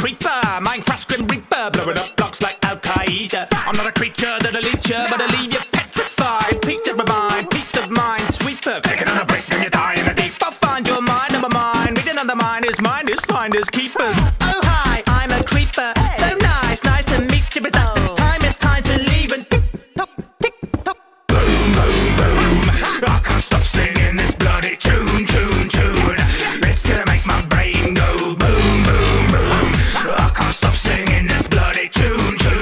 creeper, Minecraft's Grim Reaper, blowing up blocks like Al-Qaeda. I'm not a creature that'll leech you, but I'll leave you petrified. Peace of mind, sweeper. Taking on a break, then you die in the deep. I'll find your mind, number mine. Reading on the mind is finders, keepers. Oh hi, I'm a creeper. So nice to meet you, but time is time to leave and tick-tock, tick-tock. Boom, boom, boom. I can't stop singing this bloody tune. It's gonna make my brain go boom, boom, boom. I can't stop singing this bloody tune.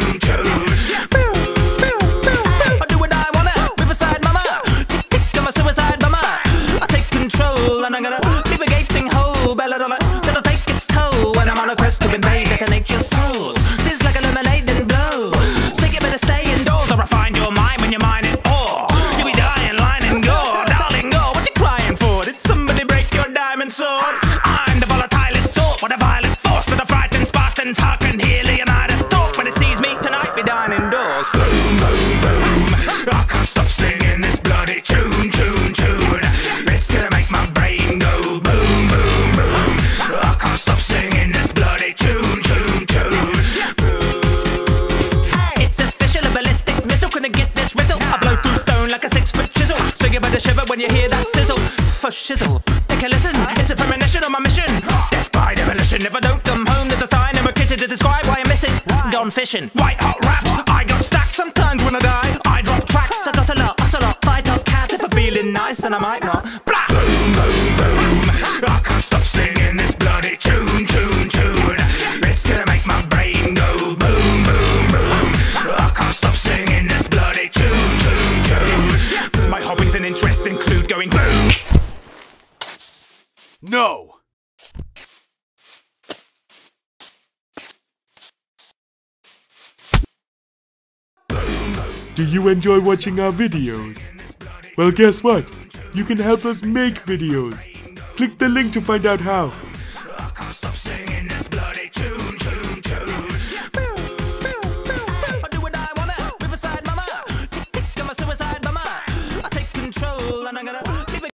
I do what I wanna, Riverside mama. Tick-tick, I'm a suicide bomber. I take control and I'm gonna leave a gaping hole. Belladonna, that'll take its toll when I'm on a quest to invade, detonate your soul. This is like a lemonade and blow. So you better stay indoors or I'll find your mind when you're mining ore. You'll be dying, line and gore. Darling, go, what you crying for? Did somebody break your diamond sword? I'm the volatilest sort with a violent force to the frightened Spartan talk and hear Leonidas talk. When it sees me tonight, be dying indoors. Boom, boom, boom. I can't stop singing this bloody tune. It's gonna make my brain go boom, boom, boom. I can't stop singing this bloody tune. It's official, a ballistic missile, couldn't get this rizzle. I blow through stone like a 6-foot chisel. So you better shiver when you hear that sizzle. For shizzle, take a listen, it's a premonition on my mission. Death by demolition, if I don't come home there's a sign in my kitchen to describe why I'm missing. Gone fishing, white hot raps, I got stacks. Sometimes when I die, I drop tracks. I got a lot, fight off cats. If I'm feeling nice then I might not. Blast! Boom, boom, boom. I can't stop singing this bloody tune. It's gonna make my brain go boom, boom, boom. I can't stop singing this bloody tune. My hobbies and interests include going boom. No! Do you enjoy watching our videos? Well, guess what? You can help us make videos. Click the link to find out how.